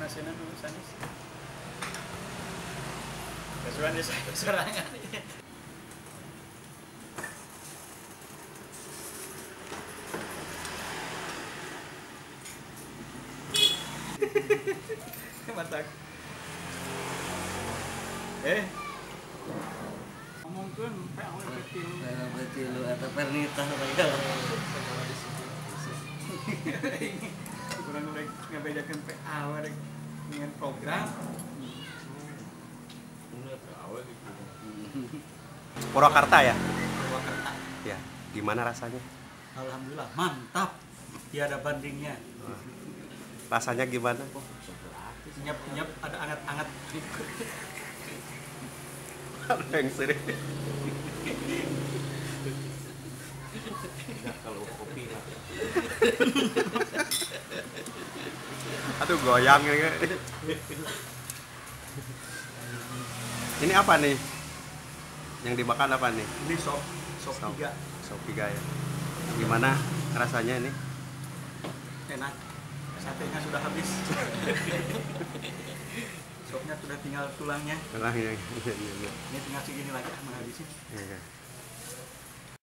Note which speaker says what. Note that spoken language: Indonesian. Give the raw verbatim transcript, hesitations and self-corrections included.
Speaker 1: nasional nu sanes. Kesuan desa sorangan. Mantap. Eh. Ngomongkeun P A W kecil.
Speaker 2: P A W kecil eta pernita bae.
Speaker 1: Kurang urang ngabedakeun P A W rek dengan program.
Speaker 3: Purwakarta ya?
Speaker 1: Purwakarta.
Speaker 3: Ya, gimana rasanya?
Speaker 1: Alhamdulillah, mantap. Tiada bandingnya.
Speaker 3: Rasanya gimana?
Speaker 1: Nyep-nyep ada anget-anget.
Speaker 3: Ada yang sering.
Speaker 2: Ya kalau kopi lah.
Speaker 3: Aduh goyang ya. Ini apa nih? Yang dimakan apa nih?
Speaker 1: Ini sop, sop
Speaker 3: Sop.
Speaker 1: tiga.
Speaker 3: Sop tiga ya. Gimana rasanya ini?
Speaker 1: Enak. Satenya sudah habis. Sopnya sudah tinggal tulangnya.
Speaker 3: Enak ya.
Speaker 1: Ini tinggal segini lagi menghabisin.
Speaker 3: Iya.